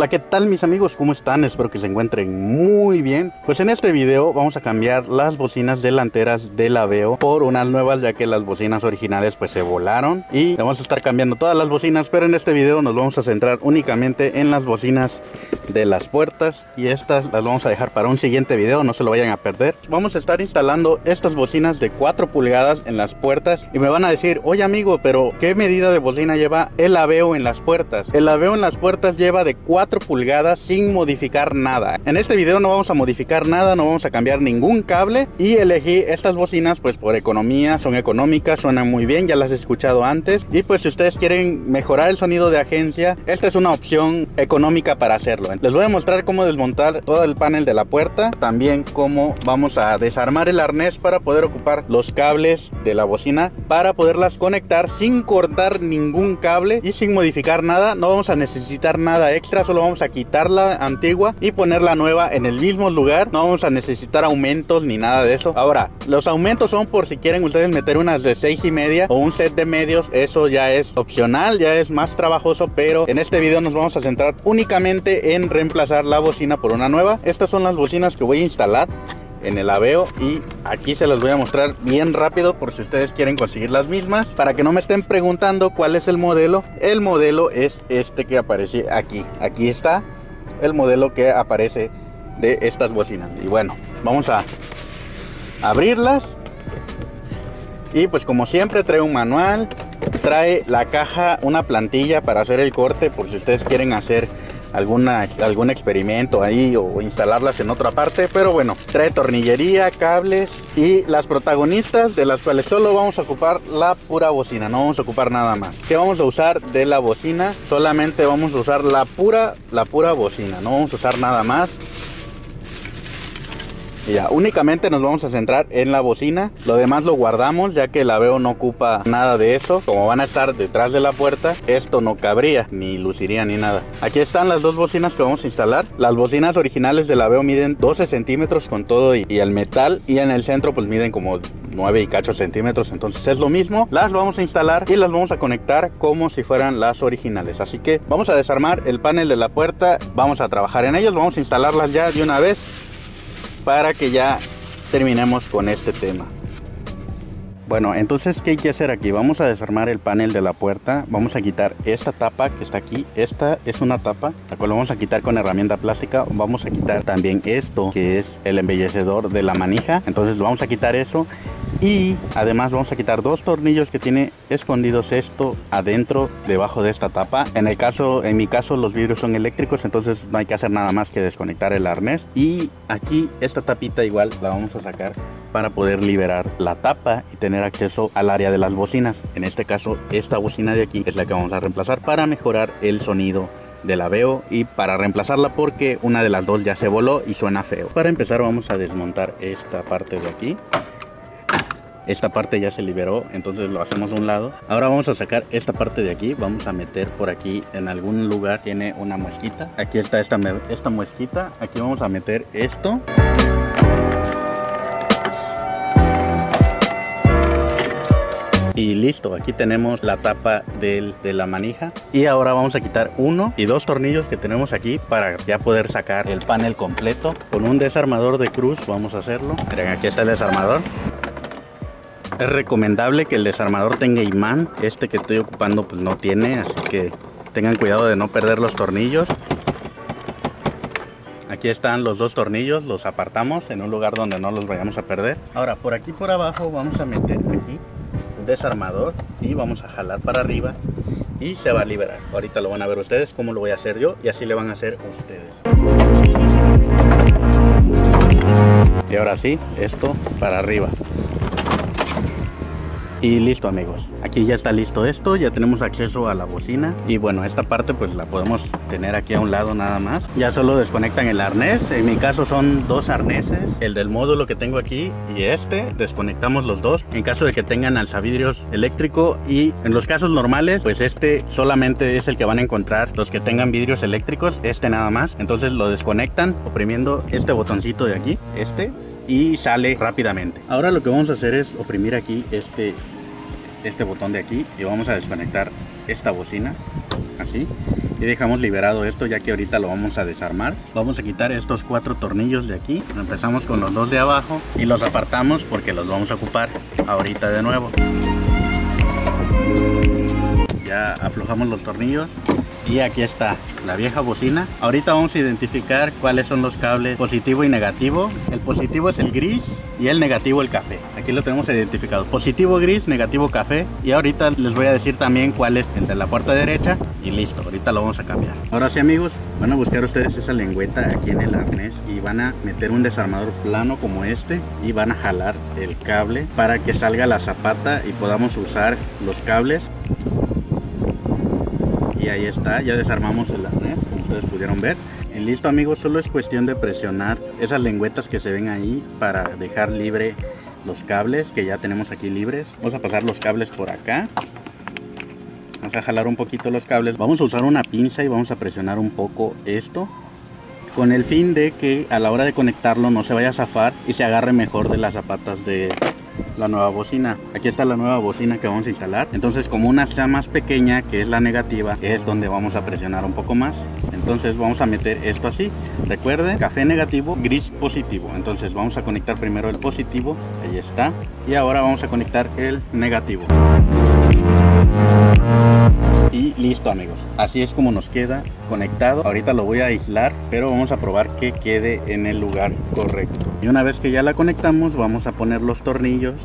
Hola, ¿qué tal mis amigos? ¿Cómo están? Espero que se encuentren muy bien. Pues en este video vamos a cambiar las bocinas delanteras del Aveo por unas nuevas, ya que las bocinas originales pues se volaron. Y vamos a estar cambiando todas las bocinas, pero en este video nos vamos a centrar únicamente en las bocinas de las puertas. Y estas las vamos a dejar para un siguiente video, no se lo vayan a perder. Vamos a estar instalando estas bocinas de 4 pulgadas en las puertas. Y me van a decir, oye amigo, pero ¿qué medida de bocina lleva el Aveo en las puertas? El Aveo en las puertas lleva de 4 pulgadas sin modificar nada. En este video no vamos a modificar nada, no vamos a cambiar ningún cable, y elegí estas bocinas pues por economía, son económicas, suenan muy bien, ya las he escuchado antes, y pues si ustedes quieren mejorar el sonido de agencia, esta es una opción económica para hacerlo. Les voy a mostrar cómo desmontar todo el panel de la puerta, también cómo vamos a desarmar el arnés para poder ocupar los cables de la bocina, para poderlas conectar sin cortar ningún cable y sin modificar nada. No vamos a necesitar nada extra, solo vamos a quitar la antigua y poner la nueva en el mismo lugar. No vamos a necesitar aumentos ni nada de eso. Ahora, los aumentos son por si quieren ustedes meter unas de 6,5 o un set de medios. Eso ya es opcional, ya es más trabajoso, pero en este video nos vamos a centrar únicamente en reemplazar la bocina por una nueva. Estas son las bocinas que voy a instalar en el Aveo, y aquí se las voy a mostrar bien rápido por si ustedes quieren conseguir las mismas, para que no me estén preguntando cuál es el modelo. El modelo es este que aparece aquí. Aquí está el modelo que aparece de estas bocinas. Y bueno, vamos a abrirlas. Y pues como siempre trae un manual, trae la caja, una plantilla para hacer el corte por si ustedes quieren hacer algún experimento ahí o instalarlas en otra parte. Pero bueno, trae tornillería, cables y las protagonistas, de las cuales solo vamos a ocupar la pura bocina, no vamos a ocupar nada más. ¿Qué vamos a usar de la bocina? Solamente vamos a usar la pura bocina, no vamos a usar nada más. Y ya, únicamente nos vamos a centrar en la bocina. Lo demás lo guardamos, ya que el Aveo no ocupa nada de eso. Como van a estar detrás de la puerta, esto no cabría, ni luciría, ni nada. Aquí están las dos bocinas que vamos a instalar. Las bocinas originales del Aveo miden 12 centímetros con todo y el metal. Y en el centro pues miden como 9 y cacho centímetros. Entonces es lo mismo. Las vamos a instalar y las vamos a conectar como si fueran las originales. Así que vamos a desarmar el panel de la puerta. Vamos a trabajar en ellos. Vamos a instalarlas ya de una vez, para que ya terminemos con este tema. Bueno, entonces, ¿qué hay que hacer aquí? Vamos a desarmar el panel de la puerta. Vamos a quitar esta tapa que está aquí. Esta es una tapa, la cual vamos a quitar con herramienta plástica. Vamos a quitar también esto, que es el embellecedor de la manija. Entonces vamos a quitar eso. Y además vamos a quitar dos tornillos que tiene escondidos esto adentro, debajo de esta tapa. En mi caso los vidrios son eléctricos, entonces no hay que hacer nada más que desconectar el arnés. Y aquí esta tapita igual la vamos a sacar para poder liberar la tapa y tener acceso al área de las bocinas. En este caso esta bocina de aquí es la que vamos a reemplazar para mejorar el sonido del Aveo, y para reemplazarla porque una de las dos ya se voló y suena feo. Para empezar vamos a desmontar esta parte de aquí. Esta parte ya se liberó, entonces lo hacemos a un lado. Ahora vamos a sacar esta parte de aquí. Vamos a meter por aquí, en algún lugar tiene una muesquita. Aquí está esta muesquita. Aquí vamos a meter esto. Y listo, aquí tenemos la tapa de la manija. Y ahora vamos a quitar 1 y 2 tornillos que tenemos aquí para ya poder sacar el panel completo. Con un desarmador de cruz vamos a hacerlo. Miren, aquí está el desarmador. Es recomendable que el desarmador tenga imán. Este que estoy ocupando pues no tiene, así que tengan cuidado de no perder los tornillos. Aquí están los 2 tornillos, los apartamos en un lugar donde no los vayamos a perder. Ahora por aquí por abajo vamos a meter aquí un desarmador y vamos a jalar para arriba y se va a liberar. Ahorita lo van a ver ustedes cómo lo voy a hacer yo, y así le van a hacer ustedes. Y ahora sí, esto para arriba. Y listo amigos, aquí ya está listo esto, ya tenemos acceso a la bocina. Y bueno, esta parte pues la podemos tener aquí a un lado nada más. Ya solo desconectan el arnés, en mi caso son 2 arneses, el del módulo que tengo aquí y este, desconectamos los dos. En caso de que tengan alzavidrios eléctrico, y en los casos normales pues este solamente es el que van a encontrar los que tengan vidrios eléctricos, este nada más. Entonces lo desconectan oprimiendo este botoncito de aquí, y sale rápidamente. Ahora lo que vamos a hacer es oprimir aquí este botón de aquí y vamos a desconectar esta bocina así. y dejamos liberado esto, ya que ahorita lo vamos a desarmar. Vamos a quitar estos 4 tornillos de aquí. Empezamos con los 2 de abajo y los apartamos porque los vamos a ocupar ahorita de nuevo. Ya aflojamos los tornillos y aquí está la vieja bocina. Ahorita vamos a identificar cuáles son los cables positivo y negativo. El positivo es el gris y el negativo el café. Aquí lo tenemos identificado: positivo gris, negativo café. Y ahorita les voy a decir también cuál es entre la puerta derecha y listo. Ahorita lo vamos a cambiar. Ahora sí, amigos, van a buscar ustedes esa lengüeta aquí en el arnés y van a meter un desarmador plano como este y van a jalar el cable para que salga la zapata y podamos usar los cables. Y ahí está, ya desarmamos el arnés, como ustedes pudieron ver. Y listo, amigos, solo es cuestión de presionar esas lengüetas que se ven ahí para dejar libre los cables que ya tenemos aquí libres. Vamos a pasar los cables por acá. Vamos a jalar un poquito los cables. Vamos a usar una pinza y vamos a presionar un poco esto, con el fin de que a la hora de conectarlo no se vaya a zafar y se agarre mejor de las zapatas de la nueva bocina. Aquí está la nueva bocina que vamos a instalar. Entonces, como una está más pequeña, que es la negativa, es donde vamos a presionar un poco más. Entonces vamos a meter esto así. Recuerden, café negativo, gris positivo. Entonces vamos a conectar primero el positivo. Ahí está. Y ahora vamos a conectar el negativo. Y listo, amigos, así es como nos queda conectado. Ahorita lo voy a aislar, pero vamos a probar que quede en el lugar correcto. Y una vez que ya la conectamos, vamos a poner los tornillos.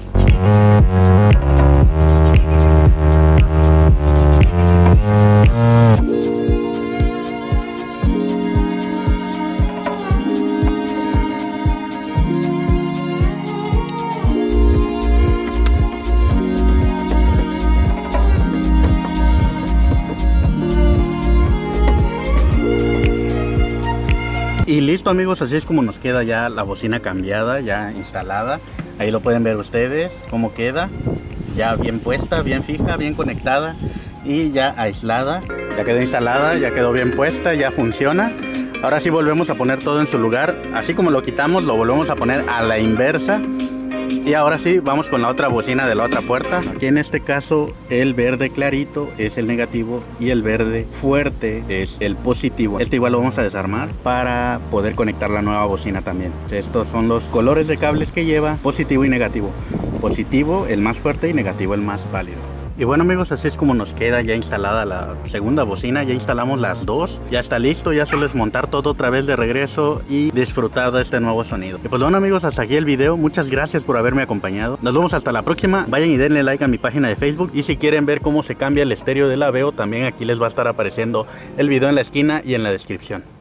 Y listo, amigos, así es como nos queda ya la bocina cambiada, ya instalada. Ahí lo pueden ver ustedes cómo queda, ya bien puesta, bien fija, bien conectada y ya aislada. Ya quedó instalada, ya quedó bien puesta, ya funciona. Ahora sí volvemos a poner todo en su lugar. Así como lo quitamos, lo volvemos a poner a la inversa. Y ahora sí, vamos con la otra bocina de la otra puerta. Aquí en este caso el verde clarito es el negativo y el verde fuerte es el positivo. Este igual lo vamos a desarmar para poder conectar la nueva bocina también. Estos son los colores de cables que lleva, positivo y negativo. Positivo el más fuerte y negativo el más válido. Y bueno, amigos, así es como nos queda ya instalada la segunda bocina. Ya instalamos las dos, ya está listo, ya solo es montar todo otra vez de regreso y disfrutar de este nuevo sonido. Y pues bueno, amigos, hasta aquí el video. Muchas gracias por haberme acompañado. Nos vemos hasta la próxima. Vayan y denle like a mi página de Facebook, y si quieren ver cómo se cambia el estéreo de la Aveo, también aquí les va a estar apareciendo el video en la esquina y en la descripción.